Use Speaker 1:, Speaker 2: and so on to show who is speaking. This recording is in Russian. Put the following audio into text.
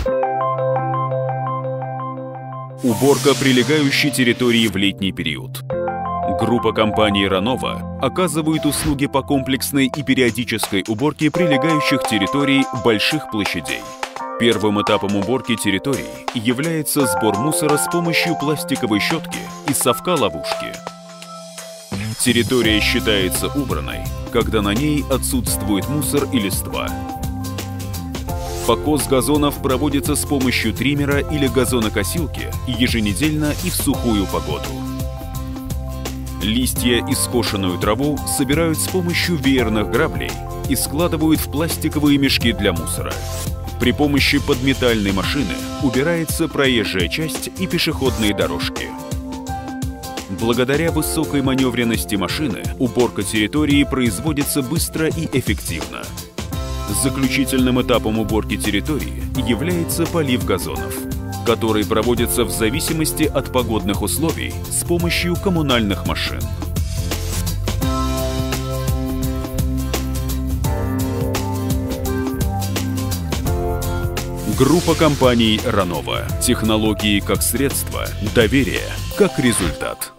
Speaker 1: Уборка прилегающей территории в летний период. Группа компаний «Ранова» оказывает услуги по комплексной и периодической уборке прилегающих территорий больших площадей. Первым этапом уборки территорий является сбор мусора с помощью пластиковой щетки и совка-ловушки. Территория считается убранной, когда на ней отсутствует мусор и листва. Покос газонов проводится с помощью триммера или газонокосилки еженедельно и в сухую погоду. Листья и скошенную траву собирают с помощью веерных граблей и складывают в пластиковые мешки для мусора. При помощи подметальной машины убирается проезжая часть и пешеходные дорожки. Благодаря высокой маневренности машины уборка территории производится быстро и эффективно. Заключительным этапом уборки территории является полив газонов, который проводится в зависимости от погодных условий с помощью коммунальных машин. Группа компаний «Ранова». Технологии как средство, доверие как результат.